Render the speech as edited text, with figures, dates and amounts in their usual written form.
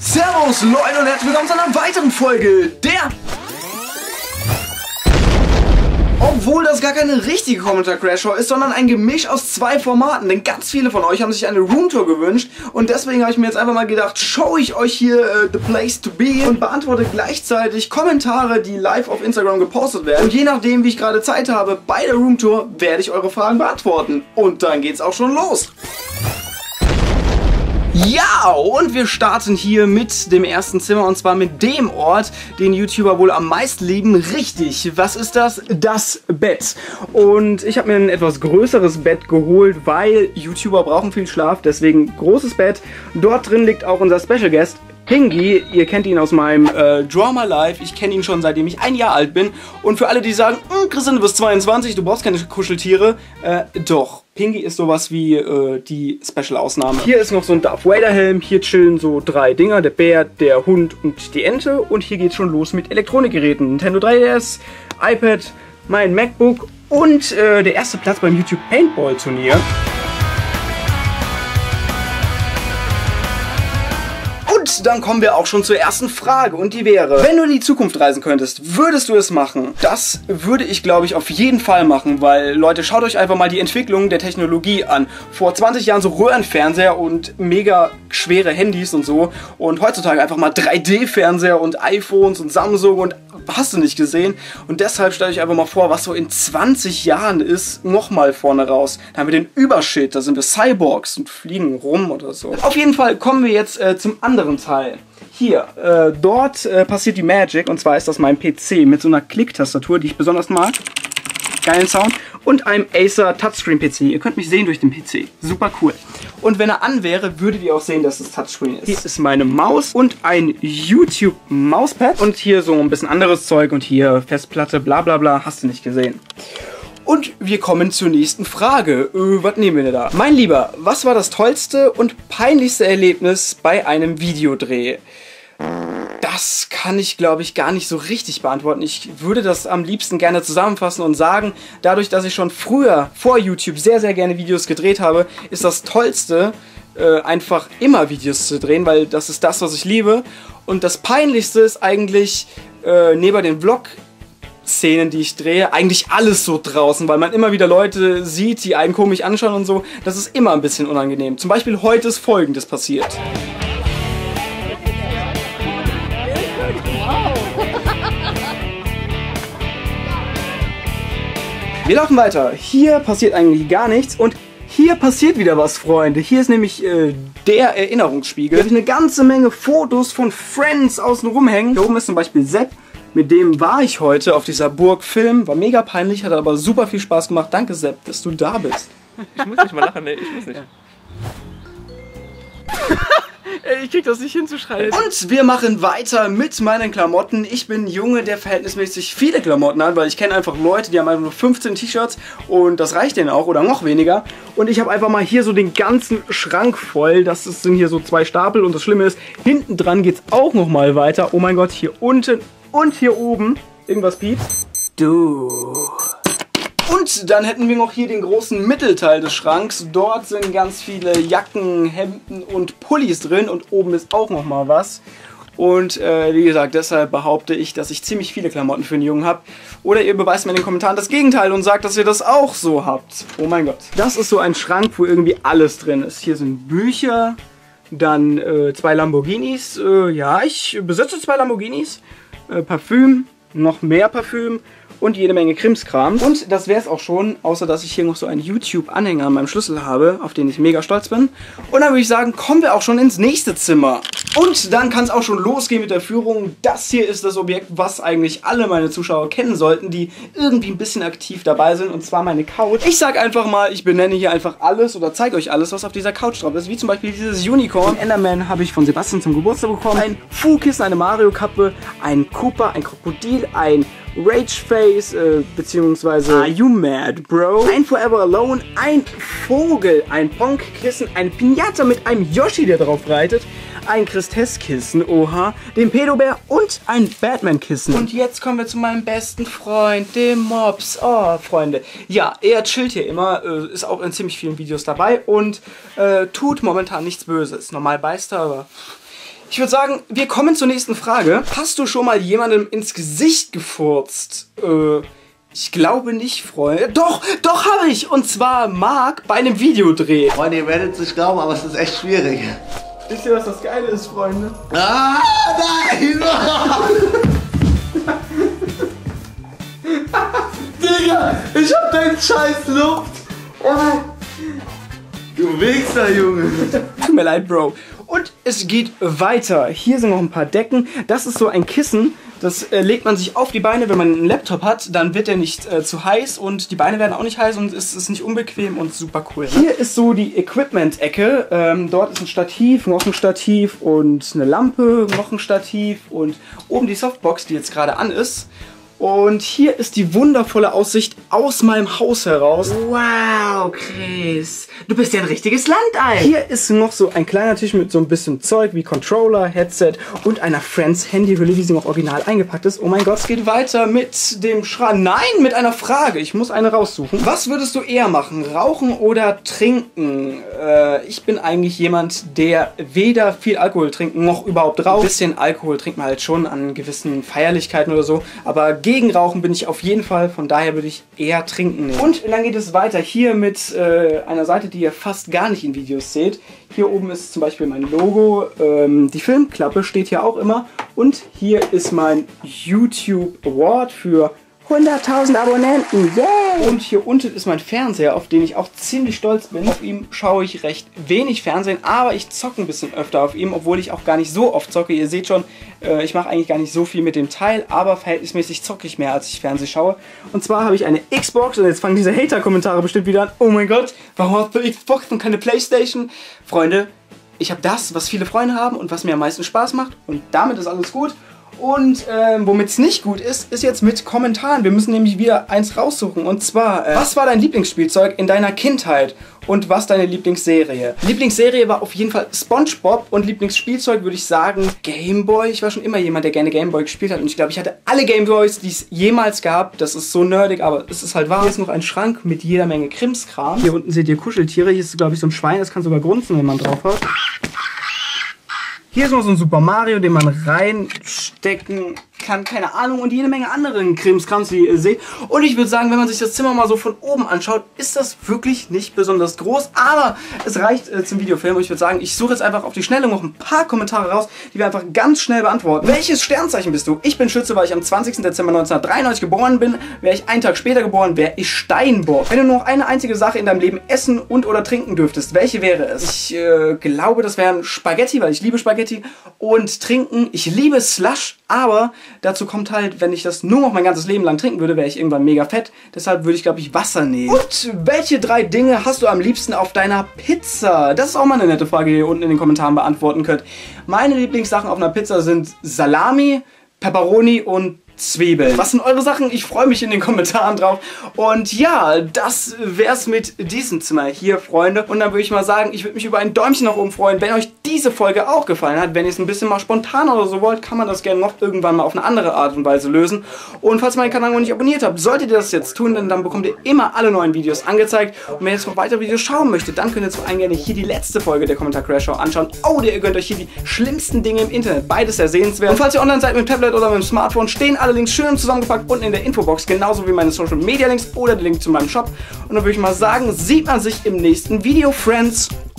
Servus Leute und herzlich willkommen zu einer weiteren Folge der... Obwohl das gar keine richtige Kommentar-Crash-Show ist, sondern ein Gemisch aus zwei Formaten. Denn ganz viele von euch haben sich eine Roomtour gewünscht. Und deswegen habe ich mir jetzt einfach mal gedacht, show ich euch hier the place to be und beantworte gleichzeitig Kommentare, die live auf Instagram gepostet werden. Und je nachdem, wie ich gerade Zeit habe bei der Roomtour, werde ich eure Fragen beantworten. Und dann geht's auch schon los. Ja, und wir starten hier mit dem ersten Zimmer und zwar mit dem Ort, den YouTuber wohl am meisten lieben. Richtig, was ist das? Das Bett. Und ich habe mir ein etwas größeres Bett geholt, weil YouTuber brauchen viel Schlaf, deswegen großes Bett. Dort drin liegt auch unser Special Guest, Pingy. Ihr kennt ihn aus meinem Draw My Life. Ich kenne ihn schon seitdem ich 1 Jahr alt bin. Und für alle, die sagen, Christian, du bist 22, du brauchst keine Kuscheltiere, doch. Pingy ist sowas wie die Special-Ausnahme. Hier ist noch so ein Darth Vader-Helm. Hier chillen so 3 Dinger, der Bär, der Hund und die Ente. Und hier geht's schon los mit Elektronikgeräten. Nintendo 3DS, iPad, mein MacBook und der erste Platz beim YouTube Paintball-Turnier. Und dann kommen wir auch schon zur ersten Frage und die wäre, wenn du in die Zukunft reisen könntest, würdest du es machen? Das würde ich, glaube ich, auf jeden Fall machen, weil, Leute, schaut euch einfach mal die Entwicklung der Technologie an. Vor 20 Jahren so Röhrenfernseher und mega schwere Handys und so und heutzutage einfach mal 3D-Fernseher und iPhones und Samsung und hast du nicht gesehen. Und deshalb stelle ich einfach mal vor, was so in 20 Jahren ist, nochmal vorne raus. Da haben wir den Übershit, da sind wir Cyborgs und fliegen rum oder so. Auf jeden Fall kommen wir jetzt zum anderen Teil. Hier, dort passiert die Magic und zwar ist das mein PC mit so einer Klicktastatur, die ich besonders mag. Geilen Sound. Und einem Acer Touchscreen PC. Ihr könnt mich sehen durch den PC. Super cool. Und wenn er an wäre, würdet ihr auch sehen, dass es Touchscreen ist. Hier ist meine Maus und ein YouTube Mauspad. Und hier so ein bisschen anderes Zeug und hier Festplatte, bla bla bla. Hast du nicht gesehen. Und wir kommen zur nächsten Frage. Was nehmen wir denn da? Mein Lieber, was war das tollste und peinlichste Erlebnis bei einem Videodreh? Das kann ich, glaube ich, gar nicht so richtig beantworten. Ich würde das am liebsten gerne zusammenfassen und sagen, dadurch, dass ich schon früher vor YouTube sehr, sehr gerne Videos gedreht habe, ist das Tollste, einfach immer Videos zu drehen, weil das ist das, was ich liebe. Und das Peinlichste ist eigentlich, neben den Vlog-Szenen, die ich drehe, eigentlich alles so draußen, weil man immer wieder Leute sieht, die einen komisch anschauen und so. Das ist immer ein bisschen unangenehm. Zum Beispiel heute ist Folgendes passiert. Wir laufen weiter. Hier passiert eigentlich gar nichts und hier passiert wieder was, Freunde. Hier ist nämlich der Erinnerungsspiegel. Da habe ich eine ganze Menge Fotos von Friends außen rumhängen. Hier oben ist zum Beispiel Sepp. Mit dem war ich heute auf dieser Burg filmen. War mega peinlich, hat aber super viel Spaß gemacht. Danke, Sepp, dass du da bist. Ich muss nicht mal lachen, ne? Ich muss nicht. Ey, ich krieg das nicht hinzuschreien. Und wir machen weiter mit meinen Klamotten. Ich bin ein Junge, der verhältnismäßig viele Klamotten hat, weil ich kenne einfach Leute, die haben einfach nur 15 T-Shirts und das reicht denen auch oder noch weniger. Und ich habe einfach mal hier so den ganzen Schrank voll. Das sind hier so 2 Stapel und das Schlimme ist, hinten dran geht es auch noch mal weiter. Oh mein Gott, hier unten und hier oben. Irgendwas piepst. Du. Und dann hätten wir noch hier den großen Mittelteil des Schranks. Dort sind ganz viele Jacken, Hemden und Pullis drin und oben ist auch noch mal was. Und wie gesagt, deshalb behaupte ich, dass ich ziemlich viele Klamotten für einen Jungen habe. Oder ihr beweist mir in den Kommentaren das Gegenteil und sagt, dass ihr das auch so habt. Oh mein Gott. Das ist so ein Schrank, wo irgendwie alles drin ist. Hier sind Bücher, dann 2 Lamborghinis. Ja, ich besitze 2 Lamborghinis. Parfüm, noch mehr Parfüm. Und jede Menge Krimskram. Und das wäre es auch schon, außer dass ich hier noch so einen YouTube-Anhänger an meinem Schlüssel habe, auf den ich mega stolz bin. Und dann würde ich sagen, kommen wir auch schon ins nächste Zimmer. Und dann kann es auch schon losgehen mit der Führung. Das hier ist das Objekt, was eigentlich alle meine Zuschauer kennen sollten, die irgendwie ein bisschen aktiv dabei sind. Und zwar meine Couch. Ich sag einfach mal, ich benenne hier einfach alles oder zeige euch alles, was auf dieser Couch drauf ist. Wie zum Beispiel dieses Unicorn. Den Enderman habe ich von Sebastian zum Geburtstag bekommen. Ein Fu-Kissen, eine Mario-Kappe, ein Koopa, ein Krokodil, ein Rageface, beziehungsweise Are You Mad, Bro? Ein Forever Alone, ein Vogel, ein Ponk-Kissen, ein Pinata mit einem Yoshi, der drauf reitet, ein Chris-Tess-Kissen, oha, den Pedobär und ein Batman-Kissen. Und jetzt kommen wir zu meinem besten Freund, dem Mops. Oh, Freunde. Ja, er chillt hier immer, ist auch in ziemlich vielen Videos dabei und tut momentan nichts Böses. Normal beißt er, aber Ich würde sagen, wir kommen zur nächsten Frage. Hast du schon mal jemandem ins Gesicht gefurzt? Ich glaube nicht, Freunde. Doch habe ich. Und zwar Marc bei einem Videodreh. Freunde, ihr werdet es nicht glauben, aber es ist echt schwierig. Wisst ihr, was das Geile ist, Freunde? Ah, nein! Digga, ich hab den scheiß Luft. Du Wichser, Junge. Tut mir leid, Bro. Und es geht weiter. Hier sind noch ein paar Decken. Das ist so ein Kissen. Das legt man sich auf die Beine, wenn man einen Laptop hat. Dann wird der nicht zu heiß und die Beine werden auch nicht heiß und es ist nicht unbequem und super cool. Ne? Hier ist so die Equipment-Ecke. Dort ist ein Stativ, noch ein Stativ und eine Lampe, noch ein Stativ und oben die Softbox, die jetzt gerade an ist. Und hier ist die wundervolle Aussicht aus meinem Haus heraus. Wow, Chris. Du bist ja ein richtiges Landei. Hier ist noch so ein kleiner Tisch mit so ein bisschen Zeug wie Controller, Headset und einer Friends Handyhülle, wie sie noch original eingepackt ist. Oh mein Gott, es geht weiter mit dem Schrank. Nein, mit einer Frage. Ich muss eine raussuchen. Was würdest du eher machen? Rauchen oder trinken? Ich bin eigentlich jemand, der weder viel Alkohol trinkt noch überhaupt raucht. Ein bisschen Alkohol trinkt man halt schon an gewissen Feierlichkeiten oder so. Aber gegen Rauchen bin ich auf jeden Fall. Von daher würde ich eher trinken nehmen. Und dann geht es weiter hier mit einer Seite, die ihr fast gar nicht in Videos seht. Hier oben ist zum Beispiel mein Logo. Die Filmklappe steht hier auch immer. Und hier ist mein YouTube Award für 100.000 Abonnenten, yeah! Und hier unten ist mein Fernseher, auf den ich auch ziemlich stolz bin. Auf ihm schaue ich recht wenig Fernsehen, aber ich zocke ein bisschen öfter auf ihm, obwohl ich auch gar nicht so oft zocke. Ihr seht schon, ich mache eigentlich gar nicht so viel mit dem Teil, aber verhältnismäßig zocke ich mehr, als ich Fernsehen schaue. Und zwar habe ich eine Xbox und jetzt fangen diese Hater-Kommentare bestimmt wieder an. Oh mein Gott, warum hast du Xbox und keine Playstation? Freunde, ich habe das, was viele Freunde haben und was mir am meisten Spaß macht und damit ist alles gut. Und womit es nicht gut ist, ist jetzt mit Kommentaren. Wir müssen nämlich wieder eins raussuchen. Und zwar, was war dein Lieblingsspielzeug in deiner Kindheit? Und was deine Lieblingsserie? Lieblingsserie war auf jeden Fall SpongeBob und Lieblingsspielzeug würde ich sagen Gameboy. Ich war schon immer jemand, der gerne Gameboy gespielt hat. Und ich glaube, ich hatte alle Gameboys, die es jemals gab. Das ist so nerdig, aber es ist halt wahr. Hier ist noch ein Schrank mit jeder Menge Krimskram. Hier unten seht ihr Kuscheltiere. Hier ist, glaube ich, so ein Schwein. Das kann sogar grunzen, wenn man drauf hat. Hier ist noch so ein Super Mario, den man reinstecken kann, keine Ahnung, und jede Menge anderen Krimskrams, wie ihr seht. Und ich würde sagen, wenn man sich das Zimmer mal so von oben anschaut, ist das wirklich nicht besonders groß, aber es reicht zum Videofilm. Und ich würde sagen, ich suche jetzt einfach auf die Schnelle noch ein paar Kommentare raus, die wir einfach ganz schnell beantworten. Welches Sternzeichen bist du? Ich bin Schütze, weil ich am 20. Dezember 1993 geboren bin. Wäre ich einen Tag später geboren, wäre ich Steinbock. Wenn du nur noch eine einzige Sache in deinem Leben essen und oder trinken dürftest, welche wäre es? Ich glaube, das wären Spaghetti, weil ich liebe Spaghetti. Und trinken, ich liebe Slush, aber dazu kommt halt, wenn ich das nur noch mein ganzes Leben lang trinken würde, wäre ich irgendwann mega fett. Deshalb würde ich, glaube ich, Wasser nehmen. Und welche 3 Dinge hast du am liebsten auf deiner Pizza? Das ist auch mal eine nette Frage, die ihr unten in den Kommentaren beantworten könnt. Meine Lieblingssachen auf einer Pizza sind Salami, Pepperoni und Zwiebeln. Was sind eure Sachen? Ich freue mich in den Kommentaren drauf. Und ja, das wär's mit diesem Zimmer hier, Freunde. Und dann würde ich mal sagen, ich würde mich über ein Däumchen nach oben freuen, wenn euch diese Folge auch gefallen hat. Wenn ihr es ein bisschen mal spontan oder so wollt, kann man das gerne noch irgendwann mal auf eine andere Art und Weise lösen. Und falls ihr meinen Kanal noch nicht abonniert habt, solltet ihr das jetzt tun, denn dann bekommt ihr immer alle neuen Videos angezeigt. Und wenn ihr jetzt noch weitere Videos schauen möchtet, dann könnt ihr zum einen gerne hier die letzte Folge der Kommentar Crash Show anschauen. Oder ihr gönnt euch hier die schlimmsten Dinge im Internet. Beides sehr sehenswert. Und falls ihr online seid mit dem Tablet oder mit dem Smartphone, stehen alle Links schön zusammengepackt unten in der Infobox, genauso wie meine Social Media Links oder der Link zu meinem Shop. Und dann würde ich mal sagen, sieht man sich im nächsten Video, Friends.